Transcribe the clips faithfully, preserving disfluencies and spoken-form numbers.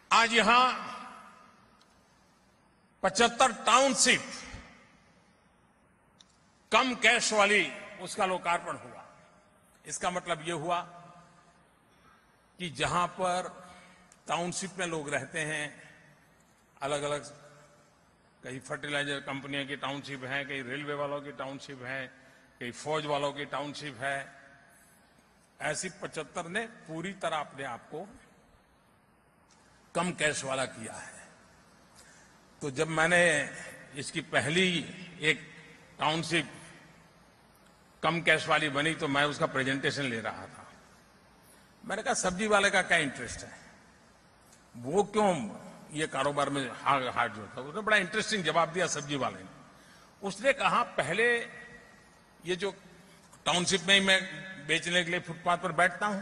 आज यहां पचहत्तर टाउनशिप कम कैश वाली उसका लोकार्पण हुआ। इसका मतलब यह हुआ कि जहां पर टाउनशिप में लोग रहते हैं, अलग अलग कई फर्टिलाइजर कंपनियों की टाउनशिप है, कई रेलवे वालों की टाउनशिप है, कई फौज वालों की टाउनशिप है, ऐसी पचहत्तर ने पूरी तरह अपने आप को कम कैश वाला किया है। तो जब मैंने इसकी पहली एक टाउनशिप कम कैश वाली बनी तो मैं उसका प्रेजेंटेशन ले रहा था। मैंने कहा सब्जी वाले का क्या इंटरेस्ट है, वो क्यों ये कारोबार में हाथ जोड़ता है। उसने बड़ा इंटरेस्टिंग जवाब दिया सब्जी वाले ने। उसने कहा पहले ये जो टाउनशिप में ही मैं बेचने के लिए फुटपाथ पर बैठता हूं,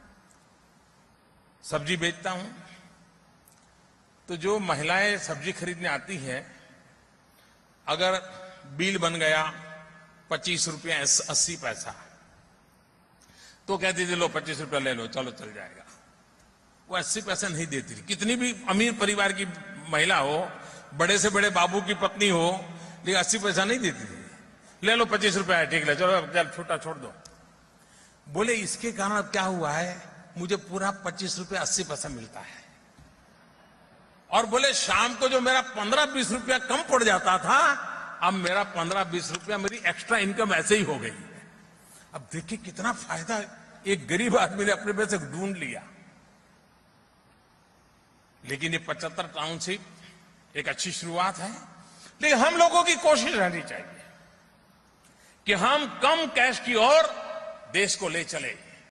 सब्जी बेचता हूं, तो जो महिलाएं सब्जी खरीदने आती हैं, अगर बिल बन गया पच्चीस रुपया अस्सी पैसा, तो कहती थी लो पच्चीस रुपया ले लो, चलो चल जाएगा। वो अस्सी पैसे नहीं देती थी। कितनी भी अमीर परिवार की महिला हो, बड़े से बड़े बाबू की पत्नी हो, लेकिन अस्सी पैसा नहीं देती थी। ले लो पच्चीस रुपया है, ठीक है, चलो चल छोटा छोड़ दो। बोले इसके कारण अब क्या हुआ है, मुझे पूरा पच्चीस रुपया अस्सी पैसा मिलता है। और बोले शाम को जो मेरा पंद्रह बीस रुपया कम पड़ जाता था, अब मेरा पंद्रह बीस रुपया मेरी एक्स्ट्रा इनकम ऐसे ही हो गई। अब देखिए कितना फायदा एक गरीब आदमी ने अपने पैसे ढूंढ लिया। लेकिन ये पचहत्तर टाउनशिप एक अच्छी शुरुआत है, लेकिन हम लोगों की कोशिश रहनी चाहिए कि हम कम कैश की ओर देश को ले चले।